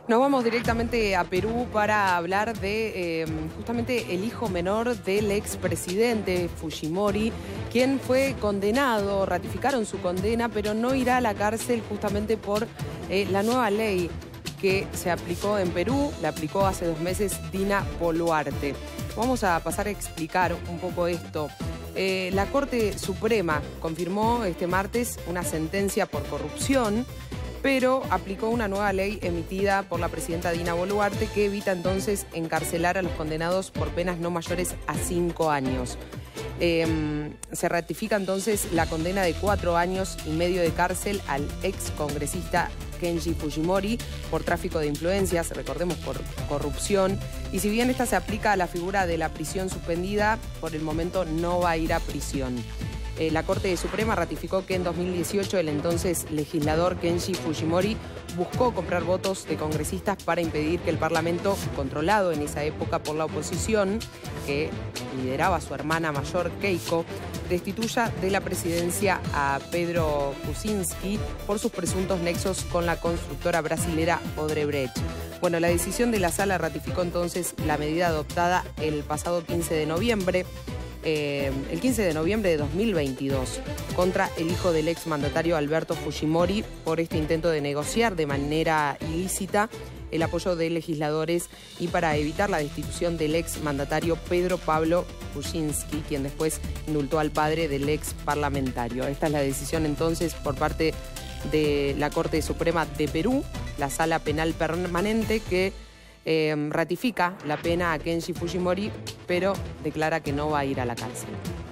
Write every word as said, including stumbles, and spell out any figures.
Nos vamos directamente a Perú para hablar de eh, justamente el hijo menor del expresidente Fujimori, quien fue condenado, ratificaron su condena, pero no irá a la cárcel justamente por eh, la nueva ley que se aplicó en Perú, la aplicó hace dos meses Dina Boluarte. Vamos a pasar a explicar un poco esto. Eh, la Corte Suprema confirmó este martes una sentencia por corrupción, pero aplicó una nueva ley emitida por la presidenta Dina Boluarte que evita entonces encarcelar a los condenados por penas no mayores a cinco años. Eh, se ratifica entonces la condena de cuatro años y medio de cárcel al ex congresista Kenji Fujimori por tráfico de influencias, recordemos por corrupción, y si bien esta se aplica a la figura de la prisión suspendida, por el momento no va a ir a prisión. Eh, la Corte Suprema ratificó que en dos mil dieciocho el entonces legislador Kenji Fujimori buscó comprar votos de congresistas para impedir que el Parlamento, controlado en esa época por la oposición, que lideraba su hermana mayor Keiko, destituya de la presidencia a Pedro Kuczynski por sus presuntos nexos con la constructora brasilera Odebrecht. Bueno, la decisión de la Sala ratificó entonces la medida adoptada el pasado quince de noviembre. Eh, el quince de noviembre de dos mil veintidós contra el hijo del exmandatario Alberto Fujimori por este intento de negociar de manera ilícita el apoyo de legisladores y para evitar la destitución del exmandatario Pedro Pablo Kuczynski, quien después indultó al padre del ex parlamentario. Esta es la decisión entonces por parte de la Corte Suprema de Perú, la Sala Penal Permanente, que Eh, ratifica la pena a Kenji Fujimori, pero declara que no va a ir a la cárcel.